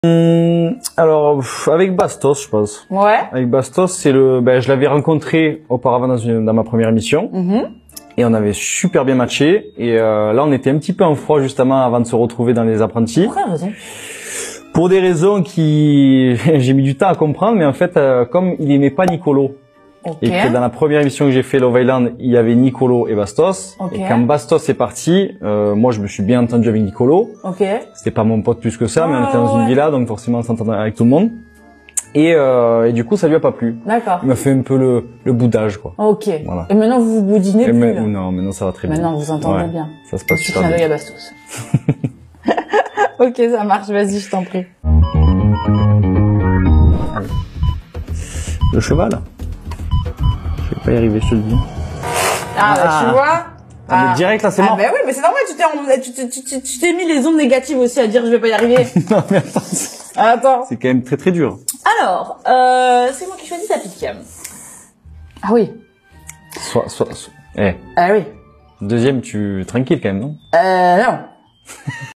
Alors, avec Bastos, je pense. Ouais. Avec Bastos, c'est je l'avais rencontré auparavant dans ma première émission. Et on avait super bien matché. Et là, on était un petit peu en froid justement avant de se retrouver dans les apprentis. Pour quelle raison? Pour des raisons qui j'ai mis du temps à comprendre, mais en fait, comme il aimait pas Nicolo, et que dans la première émission que j'ai fait Love Island, il y avait Nicolo et Bastos. Et quand Bastos est parti, moi je me suis bien entendu avec Nicolo. C'était pas mon pote plus que ça, mais on était dans une villa, donc forcément on s'entendait avec tout le monde. Et du coup, ça lui a pas plu. D'accord. Il m'a fait un peu le boudage, quoi. Ok. Voilà. Et maintenant, vous vous boudinez plus, là. Non, maintenant ça va très bien. Maintenant, vous entendez bien. Ça se passe super bien. À Bastos. Ok, ça marche. Vas-y, je t'en prie. Allez. Le cheval. Je vais pas y arriver, je te le dis. Bah, tu vois. Mais direct, là, c'est mort. Bah oui, mais c'est normal, tu t'es mis les ondes négatives aussi à dire je vais pas y arriver. Non, mais attends. C'est quand même très très dur. Alors, c'est moi qui choisis ta pique. Ah oui. Eh. Ah oui. Deuxième, tranquille quand même, non? Non.